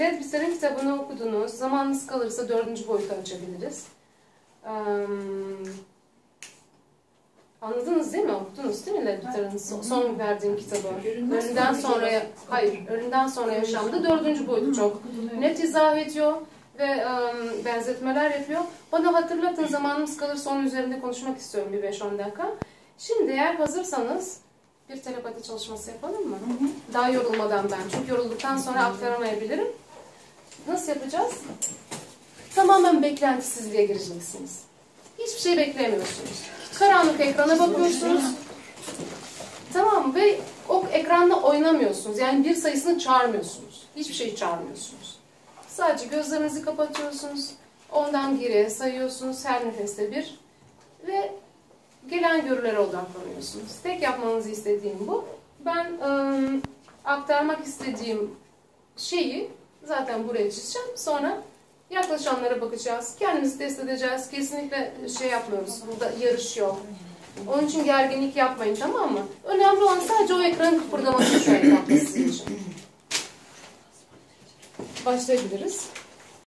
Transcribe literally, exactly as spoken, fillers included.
Led Bizer'in kitabını okudunuz. Zamanınız kalırsa dördüncü boyutu açabiliriz. Ee, anladınız değil mi? Okudunuz değil mi Led Bizer'in son verdiğim kitabı? Ölümden sonra, hayır, ölümden sonra yaşamda dördüncü boyutu çok net izah ediyor ve um, benzetmeler yapıyor. Bana hatırlatın, zamanımız kalırsa onun üzerinde konuşmak istiyorum bir beş on dakika. Şimdi eğer hazırsanız bir telepati çalışması yapalım mı? Hı hı. Daha yorulmadan ben. Çünkü yorulduktan sonra aktaramayabilirim. Nasıl yapacağız? Tamamen beklentisizliğe gireceksiniz. Hiçbir şey beklemiyorsunuz. Karanlık ekrana bakıyorsunuz. Tamam mı? Ve o ekranla oynamıyorsunuz. Yani bir sayısını çağırmıyorsunuz. Hiçbir şey çağırmıyorsunuz. Sadece gözlerinizi kapatıyorsunuz. Ondan geriye sayıyorsunuz. Her nefeste bir. Ve gelen görülere odaklanıyorsunuz. Tek yapmanızı istediğim bu. Ben ıı, aktarmak istediğim şeyi zaten buraya çizeceğim. Sonra yaklaşanlara bakacağız. Kendimizi test edeceğiz. Kesinlikle şey yapmıyoruz. Burada yarış yok. Onun için gerginlik yapmayın, tamam mı? Önemli olan sadece o ekranın kıpırdaması şu etapta sizin için. Başlayabiliriz.